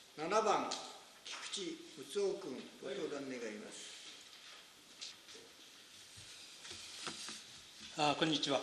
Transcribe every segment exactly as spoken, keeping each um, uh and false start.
ななばん、菊池睦夫君、ご登壇願います。 あこんにちは。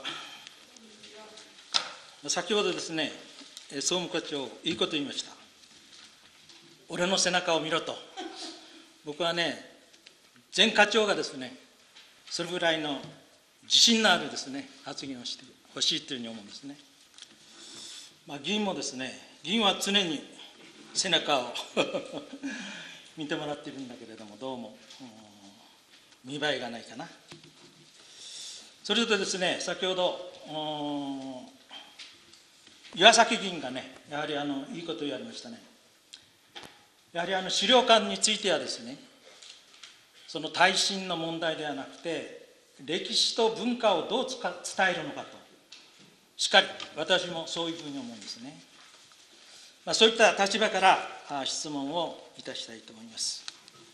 先ほどですね、総務課長、いいこと言いました。俺の背中を見ろと。僕はね、前課長がですね、それぐらいの自信のあるですね、発言をしてほしいというふうに思うんですね。まあ、議員もですね、議員は常に背中を見てもらっているんだけれども、どうも見栄えがないかな。それとですね、先ほど、岩崎議員がね、やはりあのいいことを言われましたね。やはりあの資料館についてはですね、その耐震の問題ではなくて、歴史と文化をどう伝えるのかと、しっかり、私もそういうふうに思うんですね。まあ、そういった立場から質問をいたしたいと思います。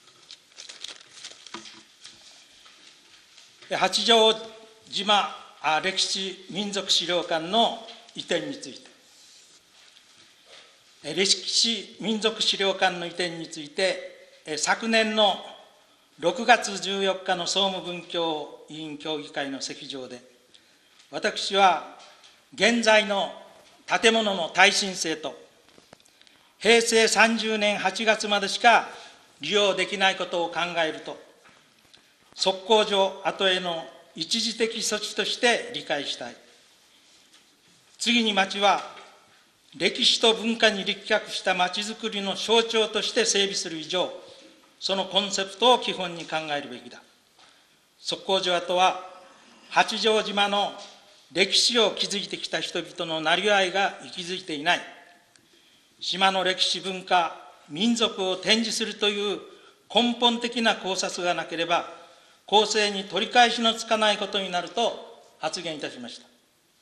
八丈島歴史民族資料館の移転について、歴史民族資料館の移転について、昨年のろくがつじゅうよっかの総務文教委員協議会の席上で、私は現在の建物の耐震性と、へいせいさんじゅうねんはちがつまでしか利用できないことを考えると、測候所跡への一時的措置として理解したい。次に町は、歴史と文化に立脚した町づくりの象徴として整備する以上、そのコンセプトを基本に考えるべきだ。測候所跡は、八丈島の歴史を築いてきた人々のなりわいが息づいていない。島の歴史文化、民族を展示するという根本的な考察がなければ、公正に取り返しのつかないことになると発言いたしました。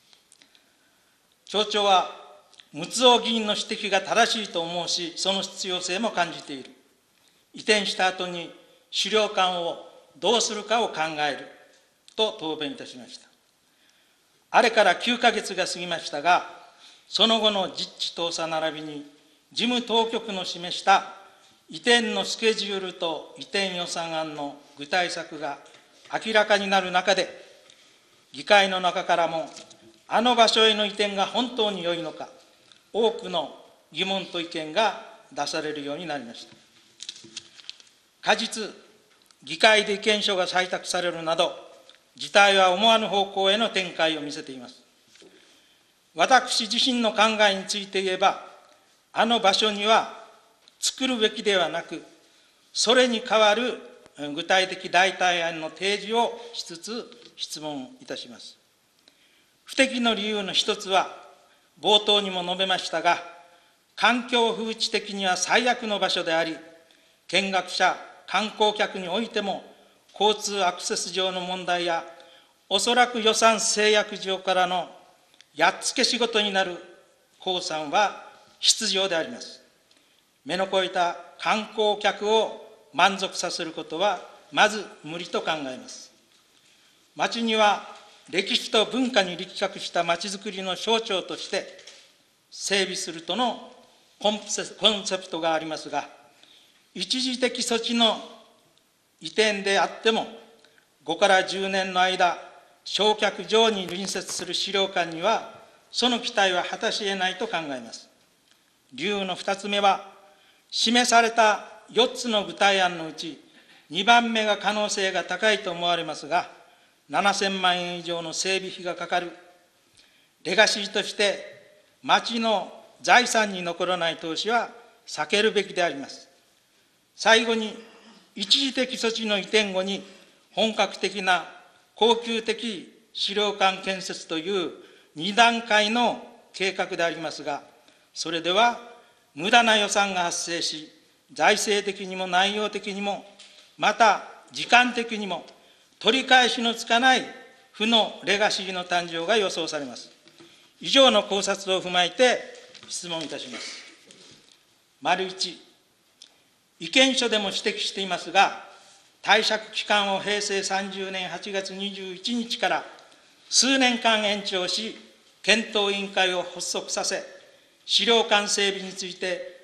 町長は、睦夫議員の指摘が正しいと思うし、その必要性も感じている。移転した後に資料館をどうするかを考えると答弁いたしました。あれからきゅうかげつが過ぎましたが、その後の実地調査並びに事務当局の示した移転のスケジュールと移転予算案の具体策が明らかになる中で、議会の中からもあの場所への移転が本当に良いのか、多くの疑問と意見が出されるようになりました。過日、議会で意見書が採択されるなど、事態は思わぬ方向への展開を見せています。私自身の考えについて言えば、あの場所には作るべきではなく、それに代わる具体的代替案の提示をしつつ質問いたします。不適の理由の一つは、冒頭にも述べましたが、環境風致的には最悪の場所であり、見学者、観光客においても、交通アクセス上の問題や、おそらく予算制約上からのやっつけ仕事になる公算は必要であります。目の肥えた観光客を満足させることは、まず無理と考えます。町には、歴史と文化に立脚した町づくりの象徴として整備するとのコンセプトがありますが、一時的措置の移転であっても、ごからじゅうねんの間、焼却場に隣接する資料館には、その期待は果たし得ないと考えます。理由の二つ目は、示されたよっつの具体案のうち、にばんめが可能性が高いと思われますが、ななせんまんえん以上の整備費がかかる、レガシーとして町の財産に残らない投資は避けるべきであります。最後に、一時的措置の移転後に本格的な恒久的資料館建設というにだんかいの計画でありますが、それでは無駄な予算が発生し、財政的にも内容的にも、また時間的にも、取り返しのつかない負のレガシーの誕生が予想されます。以上の考察を踏まえて質問いたします。丸一、意見書でも指摘していますが、貸借期間をへいせいさんじゅうねんはちがつにじゅういちにちから数年間延長し、検討委員会を発足させ、資料館整備について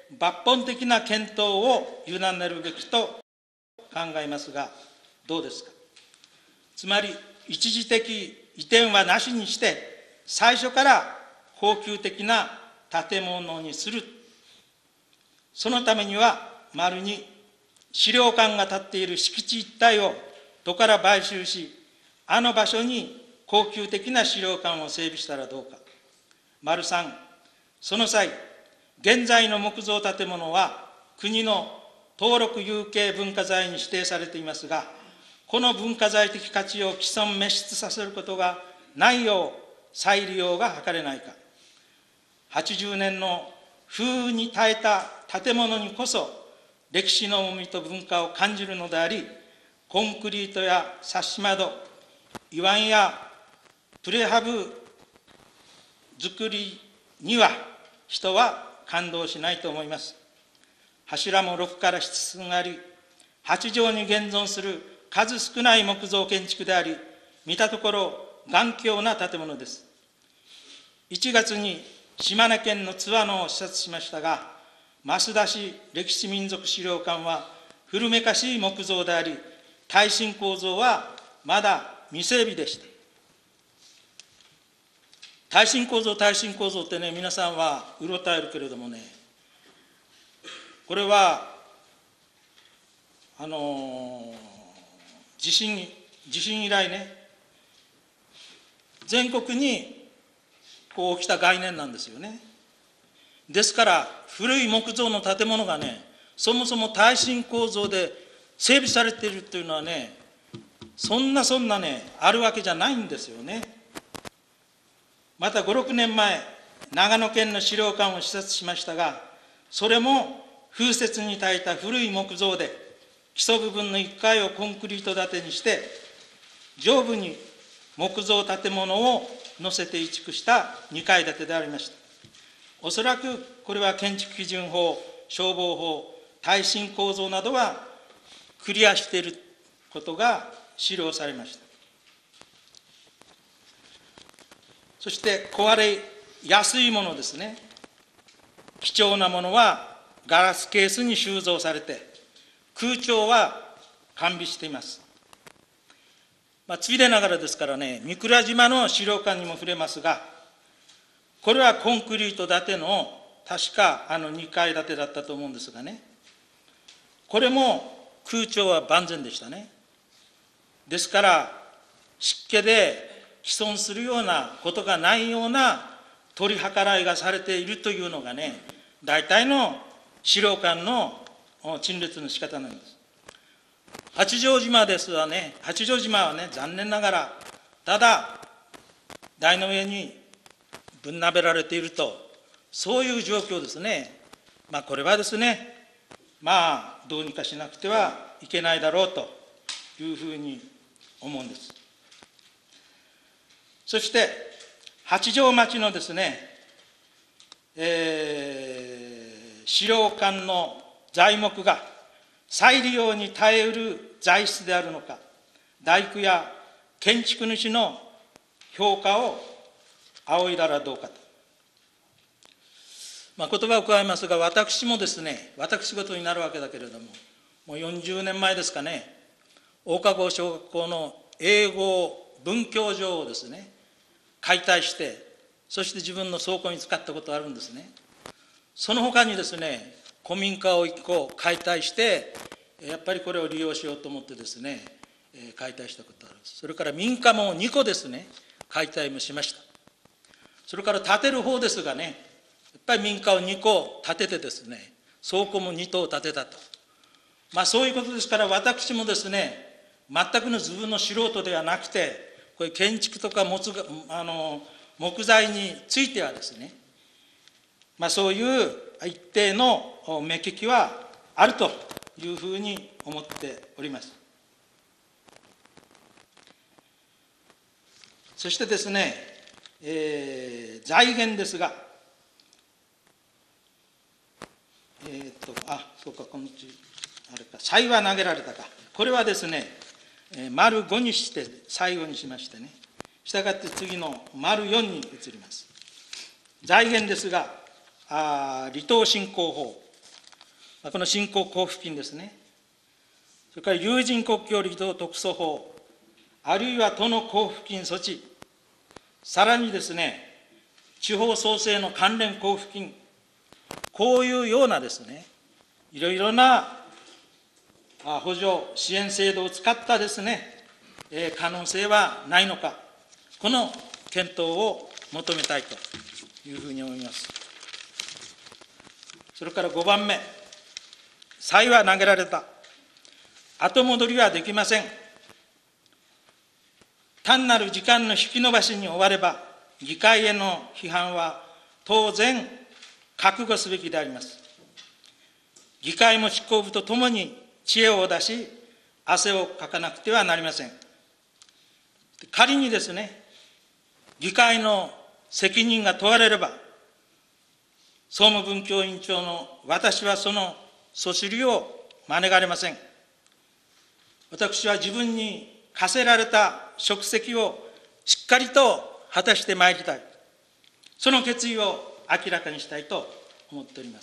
抜本的な検討を委ねるべきと考えますが、どうですか。つまり、一時的移転はなしにして、最初から恒久的な建物にする。そのためには、丸に資料館が建っている敷地一帯を都から買収し、あの場所に恒久的な資料館を整備したらどうか。丸三、その際、現在の木造建物は国の登録有形文化財に指定されていますが、この文化財的価値を毀損滅失させることがないよう再利用が図れないか。はちじゅうねんの風雨に耐えた建物にこそ歴史の重みと文化を感じるのであり、コンクリートやサッシ窓、岩碗やプレハブ作りには人は感動しないと思います。柱もろくからなつつがあり、はち畳に現存する数少ない木造建築であり、見たところ頑強な建物です。いちがつに島根県の津和野を視察しましたが、増田市歴史民族資料館は古めかしい木造であり、耐震構造はまだ未整備でした。耐震構造、耐震構造ってね、皆さんはうろたえるけれどもね、これは、あのー、地震、地震以来ね、全国にこう起きた概念なんですよね。ですから、古い木造の建物がね、そもそも耐震構造で整備されているというのはね、そんなそんなね、あるわけじゃないんですよね。またご、ろくねんまえ、長野県の資料館を視察しましたが、それも風雪に耐えた古い木造で、基礎部分のいっかいをコンクリート建てにして、上部に木造建物を載せて移築したにかい建てでありました。おそらくこれは建築基準法、消防法、耐震構造などはクリアしていることが資料されました。そして壊れやすいものですね。貴重なものはガラスケースに収蔵されて、空調は完備しています。まあ、ついでながらですからね、御蔵島の資料館にも触れますが、これはコンクリート建ての確かあのにかい建てだったと思うんですがね、これも空調は万全でしたね。ですから湿気で毀損するようなことがないような取り計らいがされているというのがね、大体の資料館の陳列の仕方なんです。八丈島ですわね、八丈島はね、残念ながらただ台の上にぶん鍋られていると、そういう状況ですね。まあこれはですね、まあどうにかしなくてはいけないだろうというふうに思うんです。そして八丈町のですね、えー、資料館の材木が再利用に耐えうる材質であるのか、大工や建築主の評価を仰いだらどうかと。まあ、言葉を加えますが、私もですね、私事になるわけだけれども、もうよんじゅうねんまえですかね、大川郷小学校の英語文教場をですね、解体して、そして自分の倉庫に使ったことがあるんですね。その他にですね、古民家をいっこ解体して、やっぱりこれを利用しようと思ってですね、解体したことがある。それから民家もにこですね、解体もしました。それから建てる方ですがね、やっぱり民家をにこ建ててですね、倉庫もに棟建てたと。まあそういうことですから、私もですね、全くの自分の素人ではなくて、これ建築とか木があの木材についてはですね、まあそういう一定の目利きはあるというふうに思っております。そしてですね、えー、財源ですが、えー、っと、あ、そうか、このうち、あれか、歳は投げられたか。これはですね、えー、丸ごにして最後にしましてね、したがって次の丸よんに移ります。財源ですが、あ離島振興法、 この新興交付金ですね、それから有人国境離島特措法、あるいは都の交付金措置、さらにですね、地方創生の関連交付金、こういうようなですね、いろいろな補助支援制度を使ったですね、可能性はないのか、この検討を求めたいというふうに思います。それからごばんめ、歳は投げられた、後戻りはできません。単なる時間の引き延ばしに終われば、議会への批判は当然覚悟すべきであります。議会も執行部とともに知恵を出し、汗をかかなくてはなりません。仮にですね、議会の責任が問われれば、総務文教委員長の私はそのそしりを免れません。私は自分に課せられた職責をしっかりと果たしてまいりたい。その決意を明らかにしたいと思っております。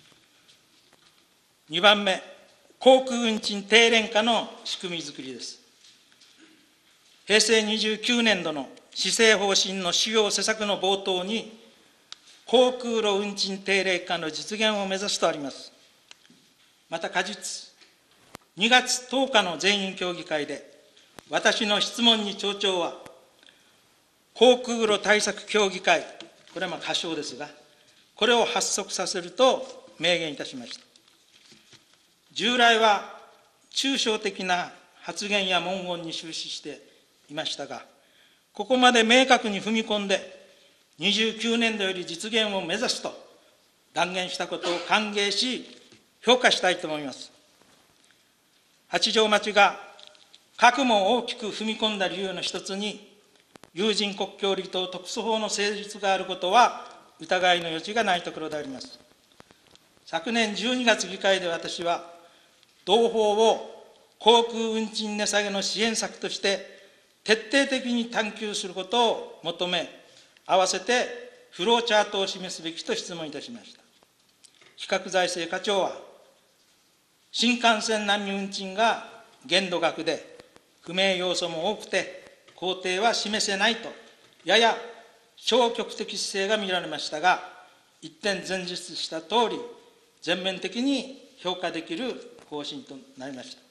にばんめ、航空運賃低廉化の仕組みづくりです。へいせいにじゅうきゅうねんどの施政方針の主要施策の冒頭に、航空路運賃低廉化の実現を目指すとあります。また果実、にがつとおかの全員協議会で、私の質問に町長は、航空路対策協議会、これはまあ仮称ですが、これを発足させると明言いたしました。従来は抽象的な発言や文言に終始していましたが、ここまで明確に踏み込んで、にじゅうきゅうねんどより実現を目指すと断言したことを歓迎し、評価したいと思います。八丈町が核も大きく踏み込んだ理由の一つに、有人国境離島特措法の成立があることは疑いの余地がないところであります。昨年じゅうにがつ議会で私は、同法を航空運賃値下げの支援策として徹底的に探求することを求め、合わせてフローチャートを示すべきと質問いたしました。比較財政課長は、新幹線並み運賃が限度額で不明要素も多くて工程は示せないと、やや消極的姿勢が見られましたが、一点前述したとおり、全面的に評価できる方針となりました。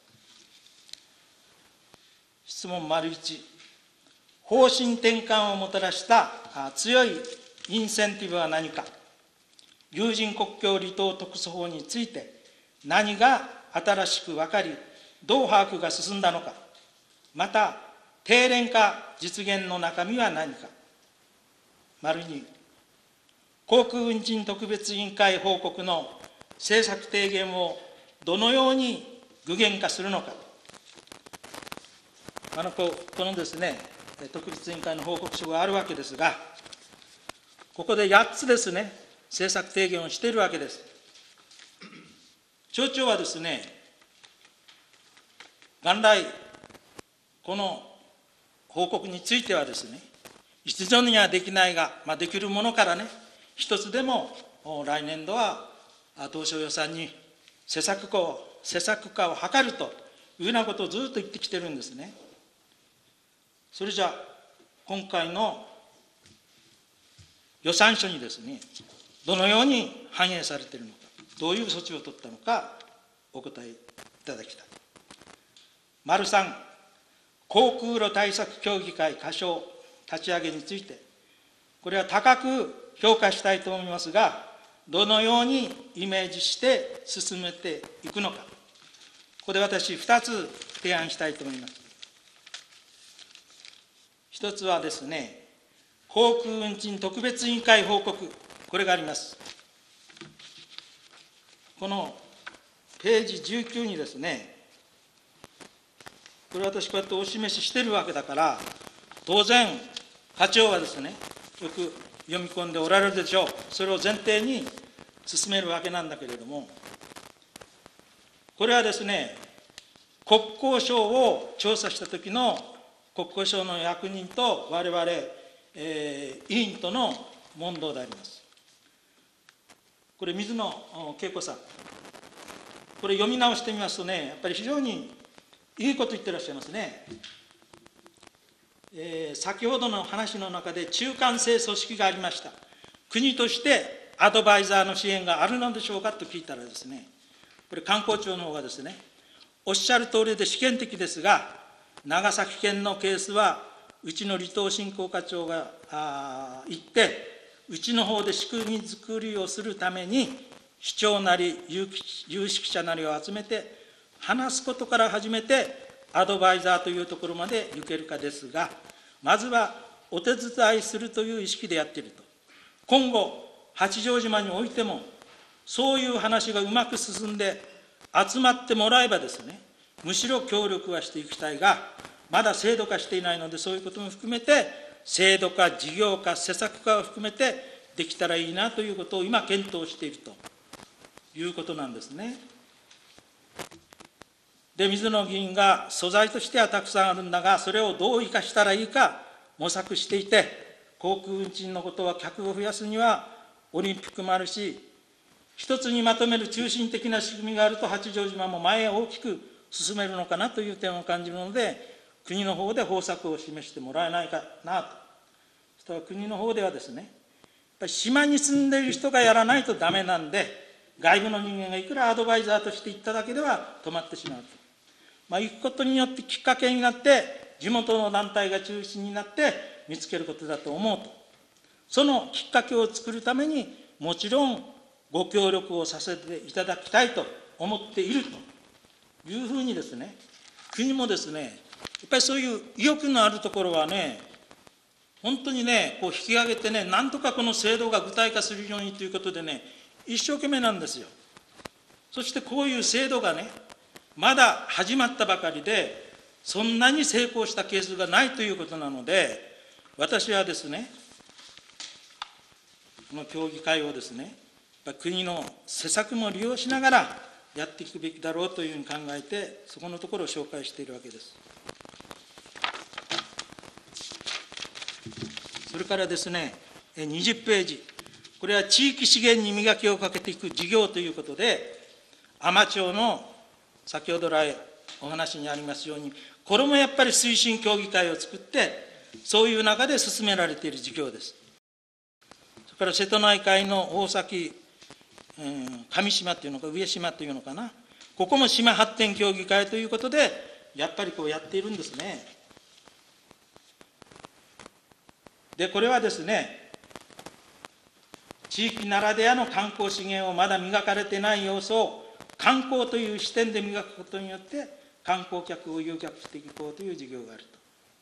質問丸いち、方針転換をもたらした強いインセンティブは何か、有人国境離島特措法について何が新しく分かり、どう把握が進んだのか、また低廉化実現の中身は何か。丸に、航空運賃特別委員会報告の政策提言をどのように具現化するのか。あのここのですね、特別委員会の報告書があるわけですが、ここでやっつですね、政策提言をしているわけです。町長はですね、元来、この報告についてはですね、一度にはできないが、まあ、できるものからね、一つでも来年度は当初予算に施策化を、施策化を図るというようなことをずっと言ってきてるんですね。それじゃ今回の予算書にですね、どのように反映されているのか、どういう措置を取ったのか、お答えいただきたい。丸さん、航空路対策協議会仮称立ち上げについて、これは高く評価したいと思いますが、どのようにイメージして進めていくのか、ここで私、ふたつ提案したいと思います。一つはですね、航空運賃特別委員会報告、これがあります。このページじゅうきゅうにですね、これ私こうやってお示ししているわけだから、当然、課長はですね、よく読み込んでおられるでしょう。それを前提に進めるわけなんだけれども、これはですね、国交省を調査した時の国交省の役人と我々、えー、委員との問答であります。これ、水野恵子さん、 これ読み直してみますとね、やっぱり非常にいいこと言ってらっしゃいますね。えー、先ほどの話の中で中間性組織がありました。国としてアドバイザーの支援があるのでしょうかと聞いたらですね、これ観光庁の方がですね、おっしゃる通りで試験的ですが、長崎県のケースは、うちの離島振興課長があ行って、うちの方で仕組み作りをするために、市長なり有識者なりを集めて、話すことから始めて、アドバイザーというところまで行けるかですが、まずはお手伝いするという意識でやっていると。今後、八丈島においても、そういう話がうまく進んで、集まってもらえばですね、むしろ協力はしていきたいが、まだ制度化していないので、そういうことも含めて、制度化、事業化、施策化を含めてできたらいいなということを今、検討しているということなんですね。で、水野議員が素材としてはたくさんあるんだが、それをどう生かしたらいいか模索していて、航空運賃のことは客を増やすにはオリンピックもあるし、一つにまとめる中心的な仕組みがあると、八丈島も前へ大きく進めるのかなという点を感じるので、国の方で方策を示してもらえないかなと。そしたら国の方ではですね、やっぱり島に住んでいる人がやらないとダメなんで、外部の人間がいくらアドバイザーとして行っただけでは止まってしまうと。まあ、行くことによってきっかけになって、地元の団体が中心になって見つけることだと思うと。そのきっかけを作るために、もちろんご協力をさせていただきたいと思っているというふうにですね、国もですね、やっぱりそういう意欲のあるところはね、本当にね、こう引き上げてね、なんとかこの制度が具体化するようにということでね、一生懸命なんですよ。そしてこういう制度がね、まだ始まったばかりで、そんなに成功したケースがないということなので、私はですね、この協議会をですね、国の施策も利用しながらやっていくべきだろうというふうに考えて、そこのところを紹介しているわけです。それからですね、にじゅうページ、これは地域資源に磨きをかけていく事業ということで、海士町の先ほど来お話にありますように、これもやっぱり推進協議会を作って、そういう中で進められている事業です。それから瀬戸内海の大崎、うん、上島というのか、上島というのかな、ここも島発展協議会ということで、やっぱりこうやっているんですね。で、これはですね、地域ならではの観光資源をまだ磨かれていない要素を観光という視点で磨くことによって観光客を誘客していこうという事業があると。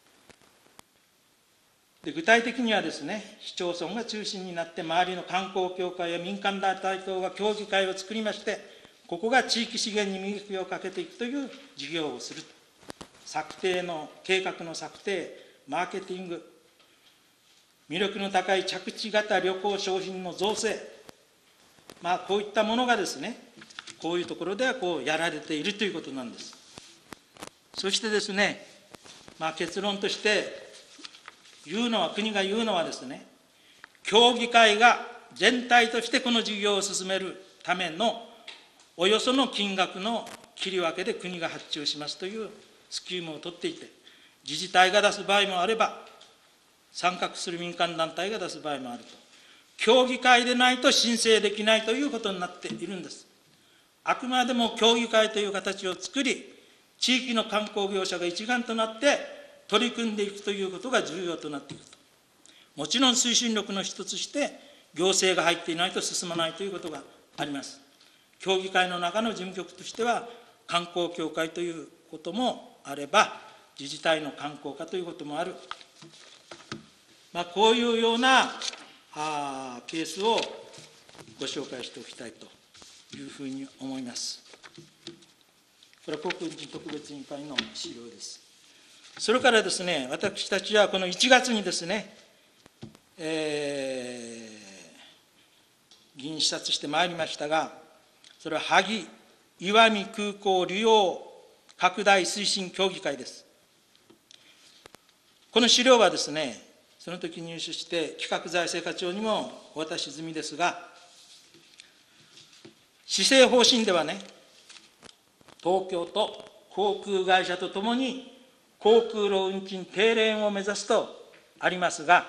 で、具体的にはですね、市町村が中心になって周りの観光協会や民間団体等が協議会を作りまして、ここが地域資源に磨きをかけていくという事業をする。策定の計画の策定、マーケティング、魅力の高い着地型旅行商品の造成、まあ、こういったものがですね、こういうところではこうやられているということなんです。そしてですね、まあ、結論として言うのは、国が言うのはですね、協議会が全体としてこの事業を進めるためのおよその金額の切り分けで国が発注しますというスキームを取っていて、自治体が出す場合もあれば、参画する民間団体が出す場合もあると。協議会でないと申請できないということになっているんです。あくまでも協議会という形を作り、地域の観光業者が一丸となって取り組んでいくということが重要となっていくと。もちろん推進力の一つとして、行政が入っていないと進まないということがあります。協議会の中の事務局としては、観光協会ということもあれば、自治体の観光課ということもある。まあ、こういうようなあケースをご紹介しておきたいというふうに思います。これは航空運賃特別委員会の資料です。それからですね、私たちはこのいちがつにですね、えー、議員視察してまいりましたが、それは萩石見空港利用拡大推進協議会です。この資料はですね、その時入手して企画財政課長にもお渡し済みですが、施政方針ではね、 東京都航空会社とともに航空路運賃低廉を目指すとありますが、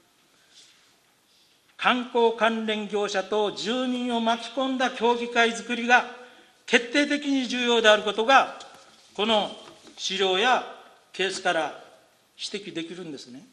観光関連業者と住民を巻き込んだ協議会づくりが決定的に重要であることが、この資料やケースから指摘できるんですね。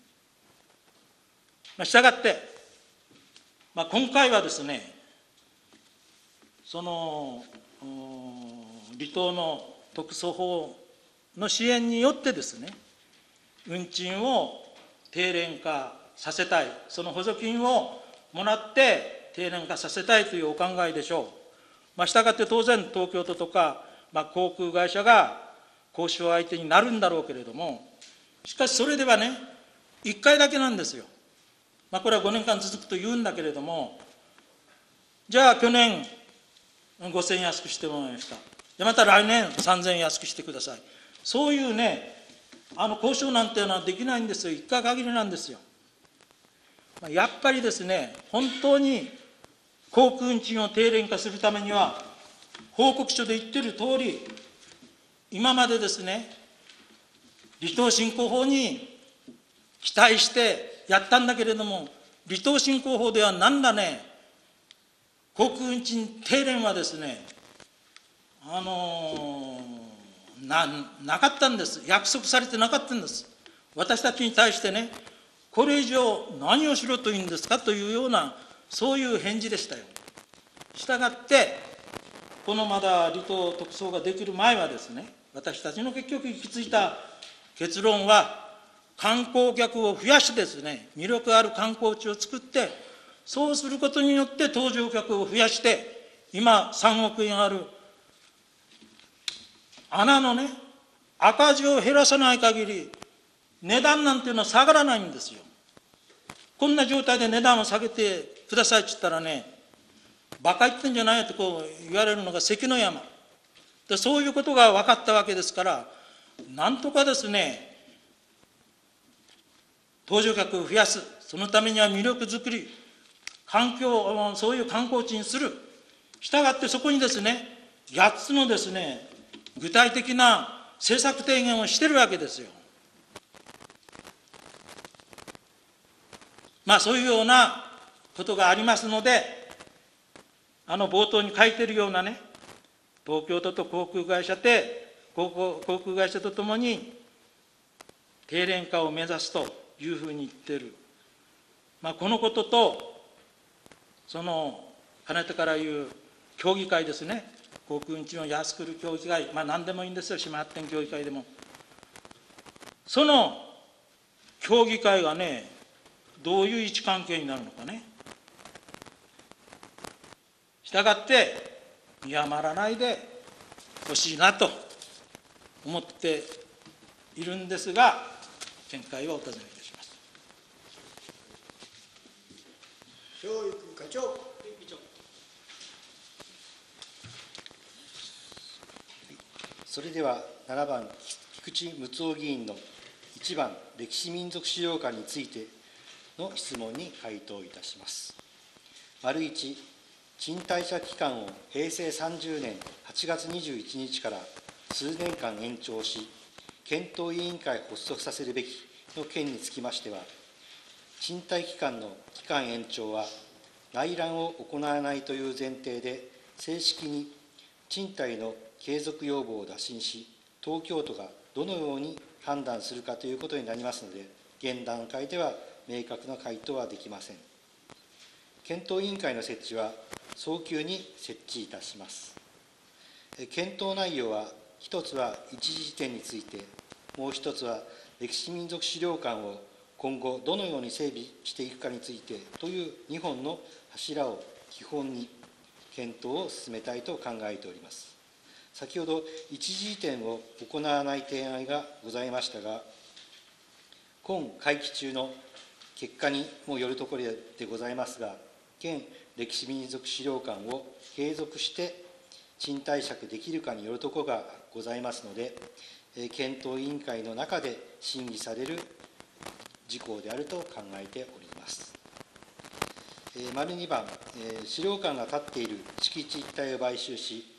したがって、まあ、今回はですね、その離島の特措法の支援によってですね、運賃を低廉化させたい、その補助金をもらって低廉化させたいというお考えでしょう。まあ、したがって当然、東京都とか、まあ、航空会社が交渉相手になるんだろうけれども、しかしそれではね、いっかいだけなんですよ。まあ、これはごねんかん続くと言うんだけれども、じゃあ去年ごせんえん安くしてもらいました。でまた来年さんぜんえん安くしてください。そういうね、あの交渉なんていうのはできないんですよ。いっかい限りなんですよ。やっぱりですね、本当に航空運賃を低廉化するためには、報告書で言ってる通り、今までですね、離島振興法に期待してやったんだけれども、離島振興法ではなんだね、航空運賃低廉はですね、あのー、な、なかったんです。約束されてなかったんです。私たちに対してね、これ以上何をしろというんですかというような、そういう返事でしたよ。したがって、このまだ離島特措ができる前はですね、私たちの結局行き着いた結論は、観光客を増やしてですね、魅力ある観光地を作って、そうすることによって搭乗客を増やして、今さんおくえんある穴のね、赤字を減らさない限り、値段なんていうのは下がらないんですよ。こんな状態で値段を下げてくださいって言ったらね、バカ言ってんじゃないとこう言われるのが関の山で、そういうことが分かったわけですから、なんとかですね、搭乗客を増やす、そのためには魅力づくり、環境、そういう観光地にする。したがってそこにですね、やっつのですね、具体的な政策提言をしているわけですよ。まあそういうようなことがありますので、あの冒頭に書いているようなね、東京都と航空会社で、航空会社とともに低廉化を目指すというふうに言っている。まあこのことと、そのかねてから言う協議会ですね、航空運賃を安くする協議会、まあ何でもいいんですよ、島発展協議会でも。その協議会がね、どういう位置関係になるのかね。したがって、見余らないでほしいなと思っているんですが、見解をお尋ねいたします。 教育課長。 それではななばん、菊池睦夫議員のいちばん、歴史民族資料館についての質問に回答いたします。丸いち、賃貸借期間をへいせいさんじゅうねんはちがつにじゅういちにちから数年間延長し、検討委員会を発足させるべきの件につきましては、賃貸期間の期間延長は内覧を行わないという前提で、正式に賃貸の継続要望を打診し、東京都がどのように判断するかということになりますので、現段階では明確な回答はできません。検討委員会の設置は早急に設置いたします。検討内容は、一つは一時点について、もう一つは歴史民族資料館を今後どのように整備していくかについてというにほんの柱を基本に検討を進めたいと考えております。先ほど一時点を行わない提案がございましたが、今会期中の結果にもよるところでございますが、現歴史民族資料館を継続して賃貸借できるかによるところがございますので、検討委員会の中で審議される事項であると考えております。丸にばん、資料館が建っている敷地一帯を買収し、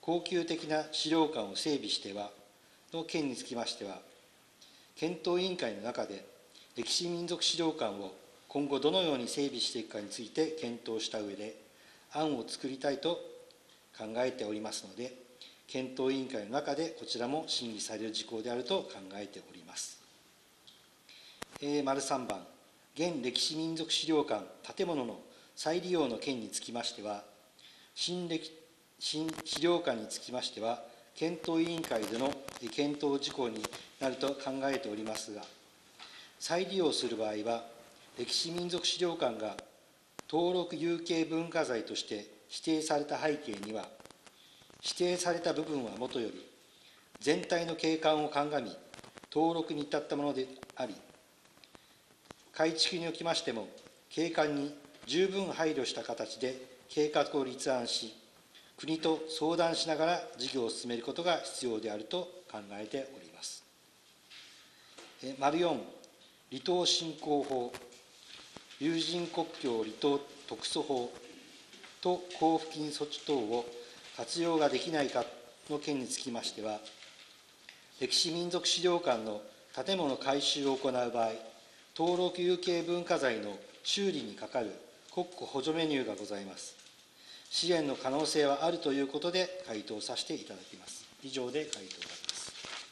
恒久的な資料館を整備してはの件につきましては、検討委員会の中で歴史民俗資料館を今後どのように整備していくかについて検討した上で案を作りたいと考えておりますので、検討委員会の中でこちらも審議される事項であると考えております。えー、丸さんばん、現歴史民俗資料館建物の再利用の件につきましては、新歴新資料館につきましては、検討委員会での検討事項になると考えておりますが、再利用する場合は、歴史民俗資料館が登録有形文化財として指定された背景には、指定された部分はもとより、全体の景観を鑑み、登録に至ったものであり、改築におきましても、景観に十分配慮した形で計画を立案し、国と相談しながら事業を進めることが必要であると考えております。丸よん、離島振興法、有人国境離島特措法と交付金措置等を活用ができないかの件につきましては、歴史民俗資料館の建物改修を行う場合、登録有形文化財の修理にかかる国庫補助メニューがございます。支援の可能性はあるということで回答させていただきます。以上で回答があります。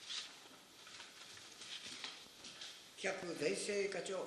企画税制課長。はい、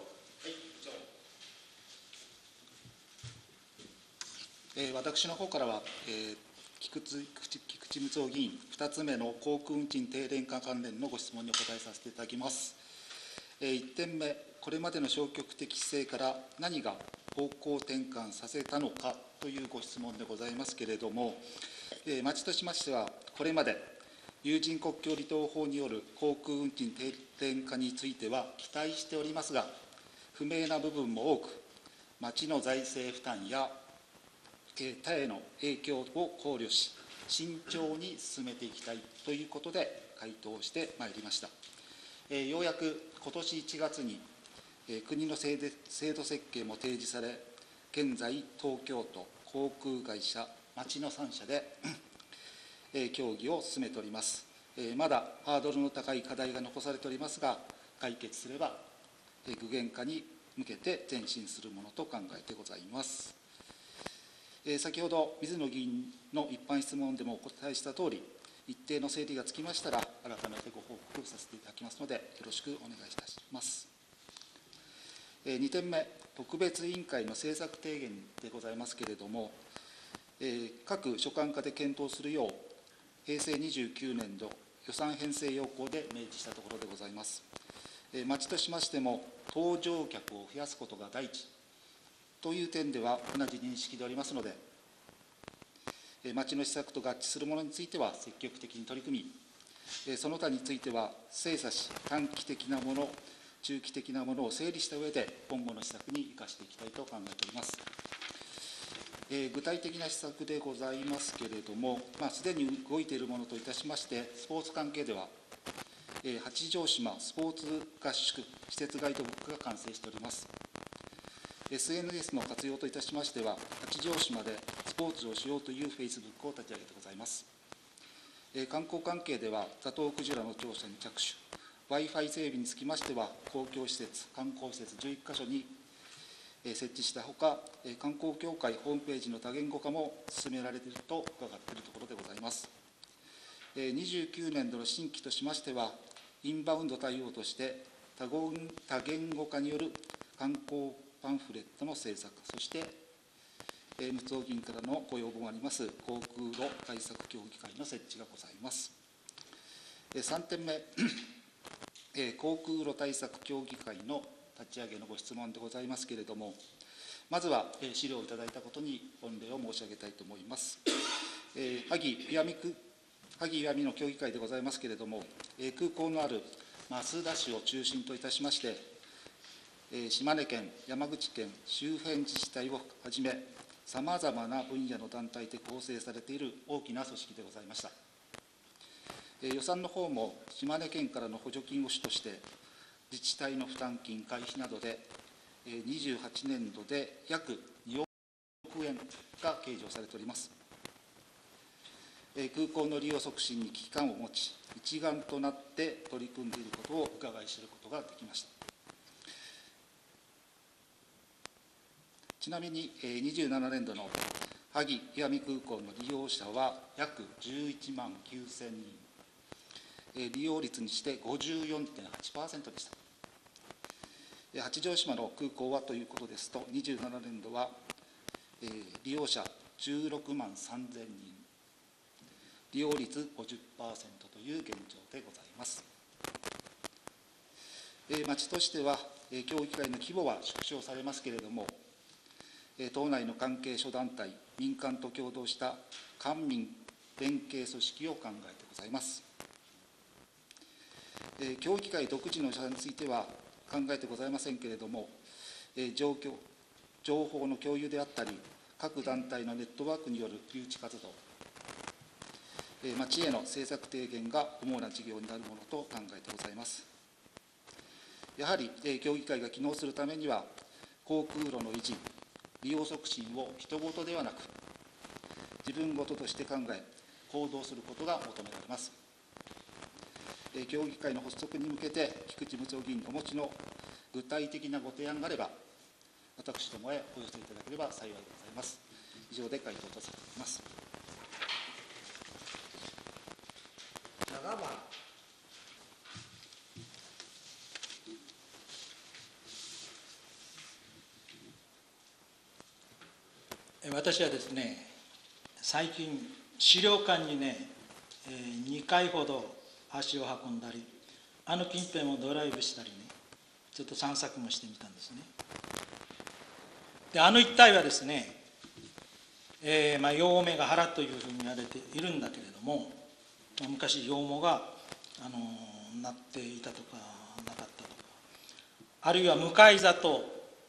えー、私の方からは、えー、菊池菊池睦夫議員、ふたつめの航空運賃低廉化関連のご質問にお答えさせていただきます。えー、いってんめ、これまでの消極的姿勢から何が方向転換させたのかというご質問でございますけれども、えー、町としましては、これまで有人国境離島法による航空運賃低廉化については期待しておりますが、不明な部分も多く、町の財政負担や他への影響を考慮し、慎重に進めていきたいということで回答してまいりました。えー、ようやく今年いちがつに、えー、国の制度設計も提示され、現在、東京都、航空会社、町のさん社で、えー、協議を進めております。えー、まだハードルの高い課題が残されておりますが、解決すれば、えー、具現化に向けて前進するものと考えてございます。先ほど水野議員の一般質問でもお答えしたとおり、一定の整理がつきましたら、改めてご報告させていただきますので、よろしくお願いいたします。にてんめ、特別委員会の政策提言でございますけれども、各所管課で検討するよう、へいせいにじゅうきゅうねんど予算編成要項で明示したところでございます。町としましても、搭乗客を増やすことが第一という点では同じ認識でおりますので、町の施策と合致するものについては積極的に取り組み、その他については精査し、短期的なもの、中期的なものを整理した上で、今後の施策に生かしていきたいと考えております。具体的な施策でございますけれども、まあ、すでに動いているものといたしまして、スポーツ関係では、八丈島スポーツ合宿施設ガイドブックが完成しております。エスエヌエス の活用といたしましては、八丈島でスポーツをしようというフェイスブックを立ち上げてございます。観光関係では、ザトウクジラの調査に着手、Wi-Fi 整備につきましては、公共施設、観光施設じゅういっかしょに設置したほか、観光協会ホームページの多言語化も進められていると伺っているところでございます。にじゅうきゅうねんどの新規としましては、インバウンド対応として多言語化による観光パンフレットの制作、そして、睦夫議員からのご要望もあります、航空路対策協議会の設置がございます。さんてんめ、航空路対策協議会の立ち上げのご質問でございますけれども、まずは資料をいただいたことに御礼を申し上げたいと思います。萩岩見区萩岩見の協議会でございますけれども、空港のある増田市を中心といたしまして、島根県、山口県、周辺自治体をはじめ、さまざまな分野の団体で構成されている大きな組織でございました。予算の方も、島根県からの補助金を主として、自治体の負担金、会費などで、にじゅうはちねんどで約におくえんが計上されております。 空港の利用促進に危機感を持ち、一丸となって取り組んでいることを伺い知ることができました。ちなみににじゅうななねんどの萩石見空港の利用者は約じゅういちまんきゅうせんにん、利用率にして ごじゅうよんてんはちパーセント でした。八丈島の空港はということですと、にじゅうななねんどは利用者じゅうろくまんさんぜんにん、利用率 ごじゅっパーセント という現状でございます。町としては、協議会の規模は縮小されますけれども、島内の関係諸団体、民間と共同した官民連携組織を考えてございます。協議会独自の社については考えてございませんけれども、状況、情報の共有であったり、各団体のネットワークによる誘致活動、町への政策提言が主な事業になるものと考えてございます。やはり、協議会が機能するためには、航空路の維持、利用促進を人事ではなく、自分事として考え、行動することが求められます。協議会の発足に向けて、菊池睦夫議員お持ちの具体的なご提案があれば、私どもへお寄せいただければ幸いでございます。以上で回答とさせていただきます。 ななばん、 私はですね、最近、資料館にね、にかいほど足を運んだり、あの近辺をドライブしたりね、ちょっと散策もしてみたんですね。で、あの一帯はですね、えーまあ、羊毛が原というふうに言われているんだけれども、まあ、昔羊毛が、あのー、なっていたとかなかったとか、あるいは向かい里、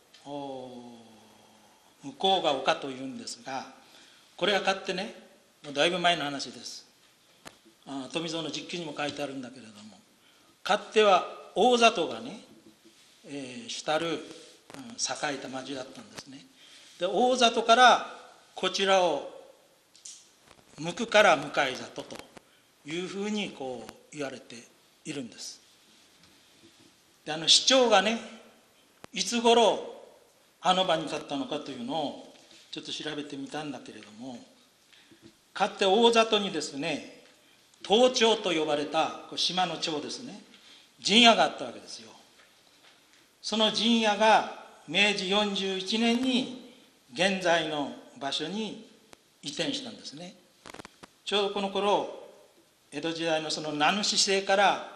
向こうが丘というんですが、これはかつてね、もうだいぶ前の話です。あ富蔵の実記にも書いてあるんだけれども、かつては大里がね、えー、主たる、うん、栄えた町だったんですね。で、大里からこちらを向くから向かい里というふうにこう言われているんです。で、あの市長がね、いつ頃あの場に立ったのかというのをちょっと調べてみたんだけれども、かつて大里にですね、東町と呼ばれた島の町ですね、陣屋があったわけですよ。その陣屋がめいじよんじゅういちねんに現在の場所に移転したんですね。ちょうどこの頃、江戸時代のその名主制から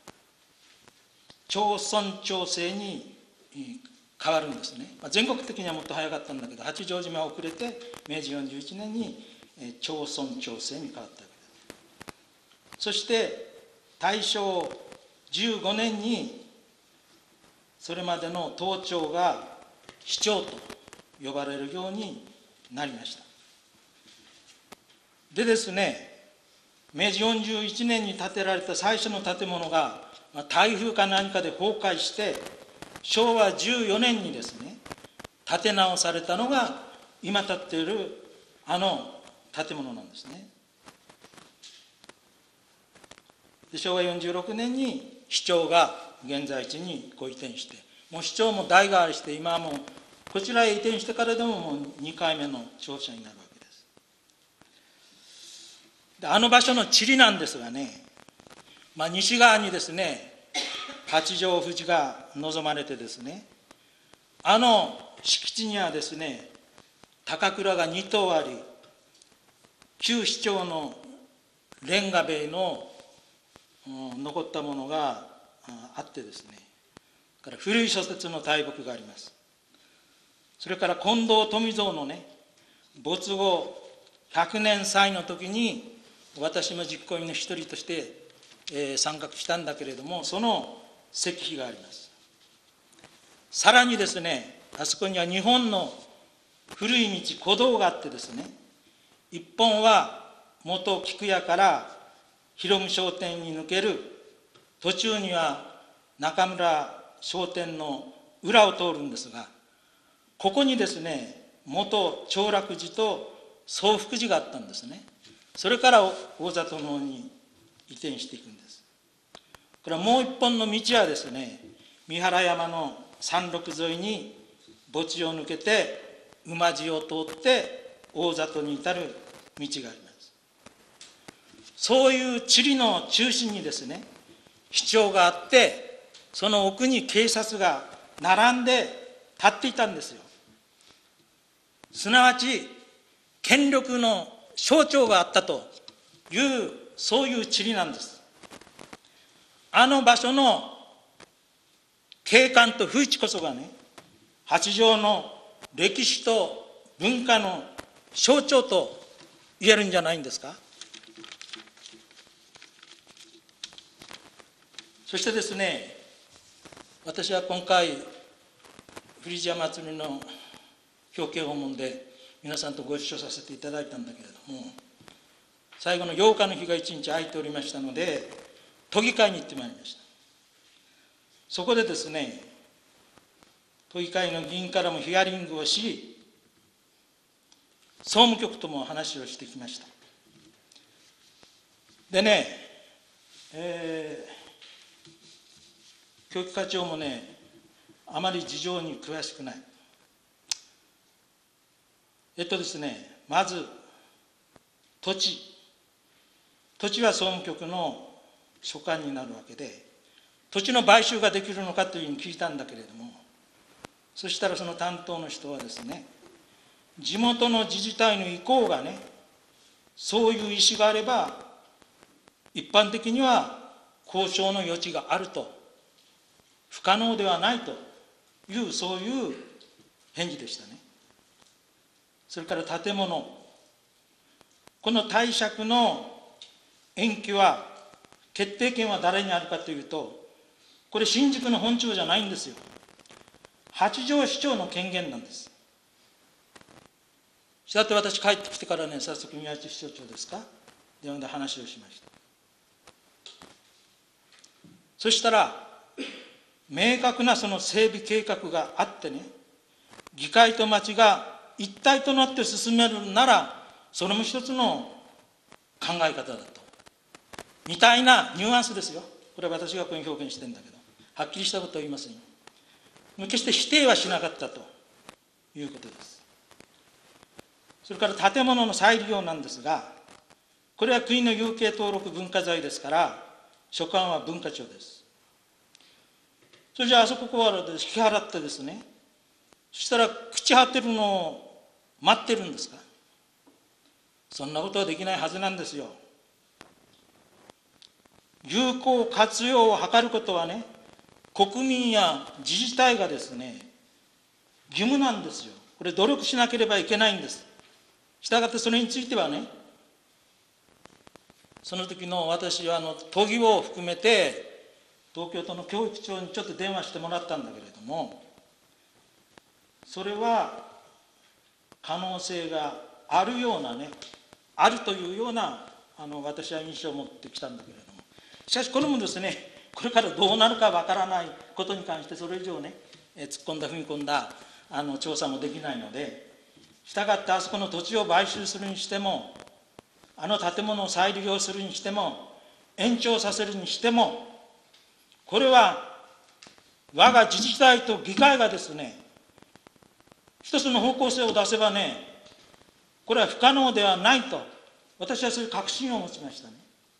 町村町制に変わるんですね。全国的にはもっと早かったんだけど、八丈島は遅れてめいじよんじゅういちねんに町村町制に変わったわけです。そして大正じゅうごねんにそれまでの東町が市町と呼ばれるようになりました。でですね、めいじよんじゅういちねんに建てられた最初の建物が台風か何かで崩壊して、しょうわじゅうよねんにですね、建て直されたのが今建っているあの建物なんですね。で、しょうわよんじゅうろくねんに市長が現在地にこう移転して、もう市長も代替わりして、今はもうこちらへ移転してからでももうにかいめの庁舎になるわけです。で、あの場所の地理なんですがね、まあ、西側にですね、八丈富士が望まれてですね、あの敷地にはですね、高倉がに棟あり、旧市町のレンガ塀の残ったものがあってですね、から古い諸説の大木があります。それから近藤富蔵のね、没後ひゃくねん祭の時に私も実行委員の一人として、えー、参画したんだけれども、その石碑があります。さらにですね、あそこには日本の古い道、古道があってですね、一本は元菊屋から広武商店に抜ける、途中には中村商店の裏を通るんですが、ここにですね、元長楽寺と宗福寺があったんですね。 それから大里の方に移転していくんです。これはもう一本の道はですね、三原山の山麓沿いに墓地を抜けて馬路を通って大里に至る道があります。そういう地理の中心にですね、市庁があって、その奥に警察が並んで立っていたんですよ。すなわち権力の象徴があったという、そういう地理なんです。あの場所の景観と風致こそがね、八丈の歴史と文化の象徴と言えるんじゃないんですか。そしてですね、私は今回フリジア祭りの表敬訪問で皆さんとご一緒させていただいたんだけれども、最後のようかの日が一日空いておりましたので、都議会に行ってまいりました。そこでですね、都議会の議員からもヒアリングをし、総務局とも話をしてきました。でね、えー、教育課長もね、あまり事情に詳しくない。えっとですね、まず土地、土地は総務局の所管になるわけで、土地の買収ができるのかというふうに聞いたんだけれども、そしたらその担当の人はですね、地元の自治体の意向がね、そういう意思があれば一般的には交渉の余地があると、不可能ではないという、そういう返事でしたね。それから建物、この貸借の延期は決定権は誰にあるかというと、これ新宿の本庁じゃないんですよ。八丈市長の権限なんです。だって私帰ってきてからね、早速宮地市長ですか、電話で話をしました。そしたら明確なその整備計画があってね、議会と町が一体となって進めるなら、それも一つの考え方だと、みたいなニュアンスですよ。これは私がこういう表現してるんだけど、はっきりしたことは言いませんよ。決して否定はしなかったということです。それから建物の再利用なんですが、これは国の有形登録文化財ですから、所管は文化庁です。それじゃああそこから引き払ってですね、そしたら朽ち果てるのを待ってるんですか。そんなことはできないはずなんですよ。有効活用を図ることはね、国民や自治体がですね、義務なんですよ。これ努力しなければいけないんです。したがってそれについてはね、その時の私はあの都議を含めて東京都の教育庁にちょっと電話してもらったんだけれども、それは可能性があるようなね、あるというようなあの私は印象を持ってきたんだけれども、しかしこれもですね、これからどうなるかわからないことに関してそれ以上ね、え突っ込んだ踏み込んだあの調査もできないので、したがってあそこの土地を買収するにしても、あの建物を再利用するにしても、延長させるにしても、これは我が自治体と議会がですね、一つの方向性を出せばね、これは不可能ではないと、私はそういう確信を持ちましたね。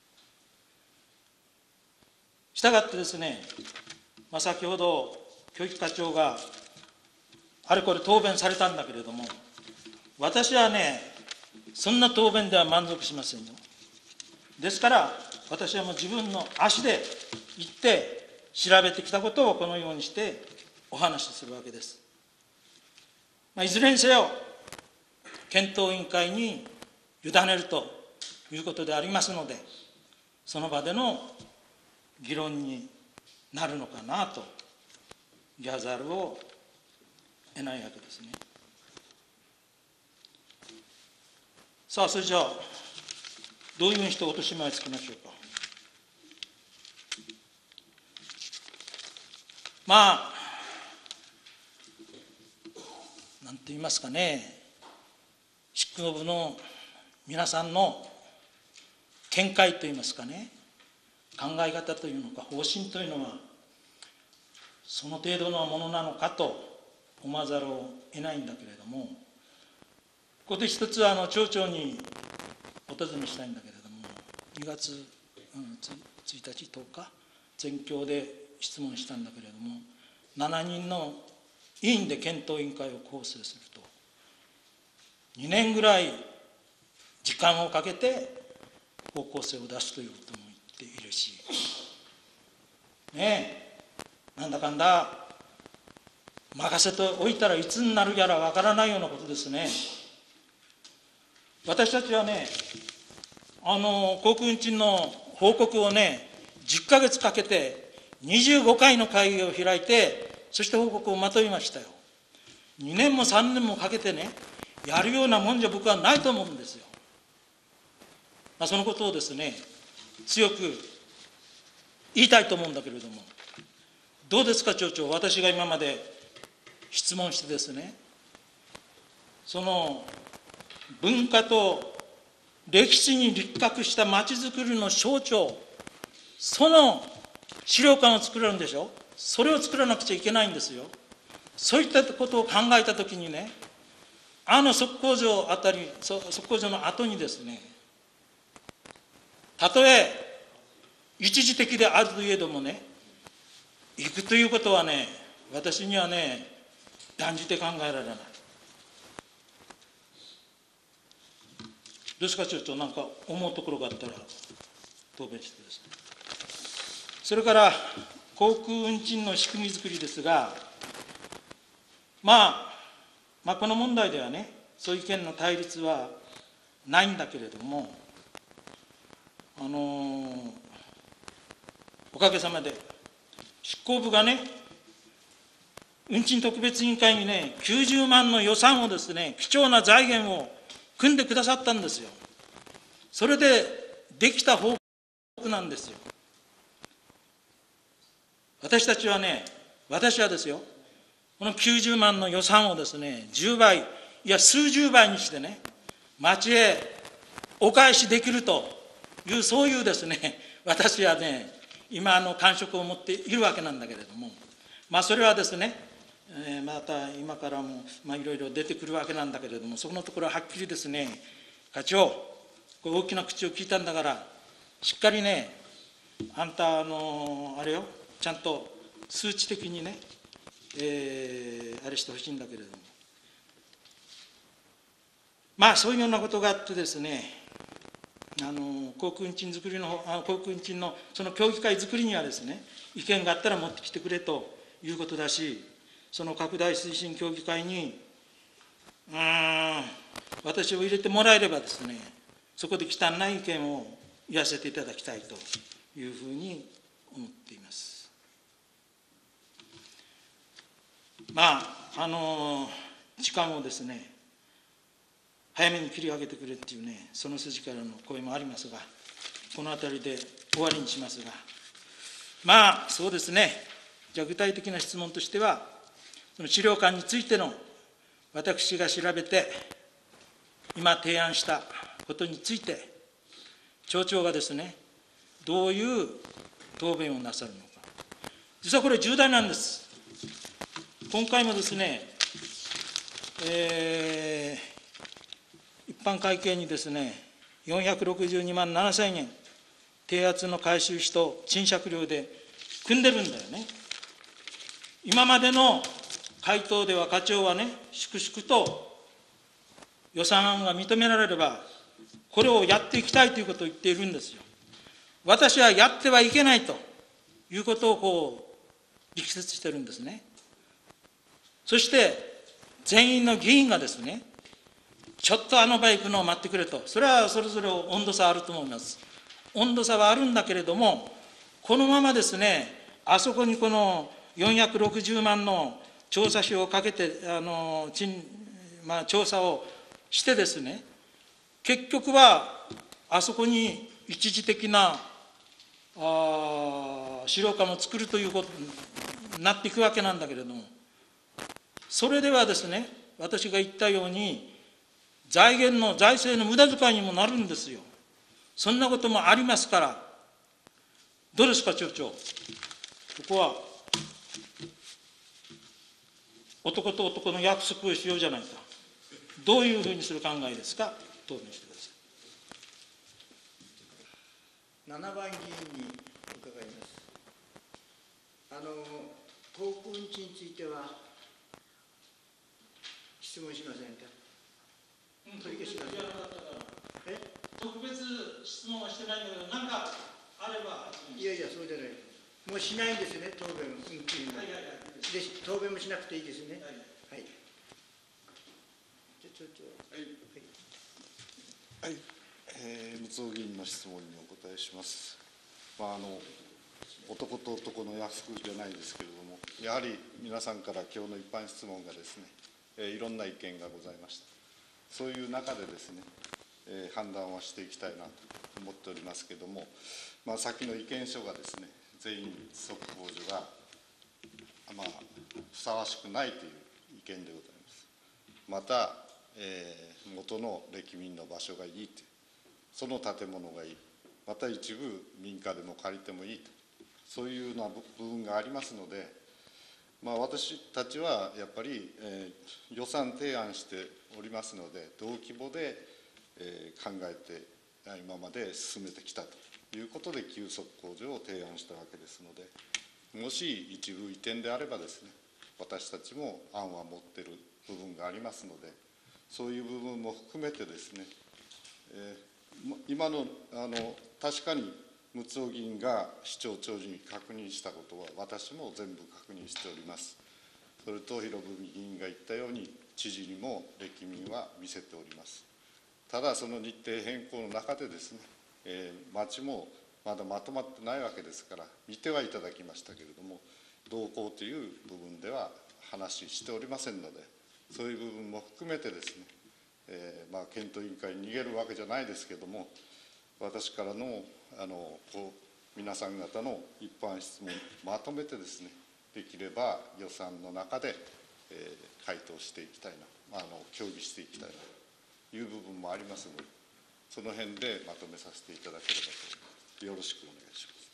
したがってですね、まあ、先ほど教育課長があれこれ答弁されたんだけれども、私はね、そんな答弁では満足しませんよ。ですから私はもう自分の足で行って調べてきたことをこのようにしてお話しするわけです。まあ、いずれにせよ検討委員会に委ねるということでありますので、その場での議論になるのかなと言わざるを得ないわけですね。さあ、それじゃあどういうふうにして落とし前をつけましょうか。まあなんて言いますかね、執行部の皆さんの見解といいますかね、考え方というのか方針というのはその程度のものなのかと思わざるを得ないんだけれども、ここで一つあの町長にお尋ねしたいんだけれども、にがつ、うん、ついたちとおか全共で質問したんだけれども、しちにんの委員で検討委員会を構成するとにねんぐらい時間をかけて方向性を出すということも言っているしねえ、なんだかんだ任せておいたらいつになるやらわからないようなことですね。私たちはね、あの航空運賃の報告をねじゅっかげつかけてにじゅうごかいの会議を開いて、そして報告をまとめましたよ。にねんもさんねんもかけてねやるようなもんじゃ僕はないと思うんですよ。まあ、そのことをですね強く言いたいと思うんだけれども、どうですか町長、私が今まで質問してですね、その文化と歴史に立脚したまちづくりの象徴、その資料館を作れるんでしょ。それを作らなくちゃいけないんですよ。そういったことを考えたときにね、あの測候所あたり、測候所の後にですね、たとえ一時的であるといえどもね、行くということはね、私にはね断じて考えられない。どうですか町長、なんか思うところがあったら答弁してですね。それから航空運賃の仕組み作りですが、まあ、まあこの問題ではねそういう意見の対立はないんだけれども、あのー、おかげさまで執行部がね運賃特別委員会にねきゅうじゅうまんの予算をですね、貴重な財源を組んでくださったんですよ。それでできた報告なんですよ。私たちはね、私はですよ、このきゅうじゅうまんの予算をですねじゅうばい、いや数十倍にしてね町へお返しできるという、そういうですね私はね今の感触を持っているわけなんだけれども、まあそれはですね、えー、また今からもまあいろいろ出てくるわけなんだけれども、そこのところははっきりですね、課長これ大きな口を聞いたんだからしっかりね、あんたあのあれよ、ちゃんと数値的にね、えー、あれしてほしいんだけれども、まあそういうようなことがあってですね、あの航空運賃作りのあ航空運賃のその協議会作りにはですね、意見があったら持ってきてくれということだし、その拡大推進協議会にうーん私を入れてもらえればですね、そこで汚い意見を言わせていただきたいというふうに思っています。まああの時間をですね早めに切り上げてくれっていうね、その筋からの声もありますが、この辺りで終わりにしますが、まあそうですね、じゃあ具体的な質問としては、その資料館についての私が調べて今提案したことについて、町長がですねどういう答弁をなさるのか、実はこれ重大なんです。今回もですね、えー一般会計にですね、よんひゃくろくじゅうにまんななせんえん、低圧の回収費と賃借料で組んでるんだよね。今までの回答では課長はね、粛々と予算案が認められれば、これをやっていきたいということを言っているんですよ。私はやってはいけないということをこう力説してるんですね。そして全員の議員がですね、ちょっとあの場行くのを待ってくれと、それはそれぞれ温度差あると思います。温度差はあるんだけれども、このままですね、あそこにこのよんひゃくろくじゅうまんの調査費をかけて、あの賃、まあ、調査をしてですね、結局はあそこに一時的なあ資料館を作るということになっていくわけなんだけれども、それではですね、私が言ったように財源の財政の無駄遣いにもなるんですよ。 そんなこともありますから、どうですか、町長、ここは男と男の約束をしようじゃないか、どういうふうにする考えですか、答弁してください。 ななばん議員に伺います。あの航空運賃については質問しませんか。取り消します。え特別質問はしてないんだけど、何かあれば。 いやいや、そうじゃない。もうしないんですね、答弁、運賃は。 はいはいはい。 で答弁もしなくていいですね。 はいはい。じゃあ町長。 はい、はいえー、六尾議員の質問にお答えします。まあ、あの男と男の約束じゃないですけれども、やはり皆さんから今日の一般質問がですね、えー、いろんな意見がございました。そういう中でですね、えー、判断はしていきたいなと思っておりますけれども、まあ、先の意見書がですね、全員速報所が、まあ、ふさわしくないという意見でございます。また、えー、元の歴民の場所がいいと、その建物がいい、また一部民家でも借りてもいいと、そういうような部分がありますので、まあ、私たちはやっぱり、えー、予算提案しておりますので、同規模で、えー、考えて今まで進めてきたということで、急速工場を提案したわけですので、もし一部移転であればですね、私たちも案は持っている部分がありますので、そういう部分も含めてですね、えー、今のあの確かに六尾議員が市長長寿に確認したことは、私も全部確認しております。それと博文議員が言ったように、知事にも歴民は見せております。ただ、その日程変更の中でですね、えー、町もまだまとまってないわけですから、見てはいただきましたけれども、同行という部分では話しておりませんので、そういう部分も含めてですね、えーまあ、検討委員会に逃げるわけじゃないですけれども、私からのあのこう皆さん方の一般質問まとめてですね、できれば予算の中で、えー、回答していきたいな、まあ、あの協議していきたいなという部分もありますので、その辺でまとめさせていただければと思います。よろしくお願いします。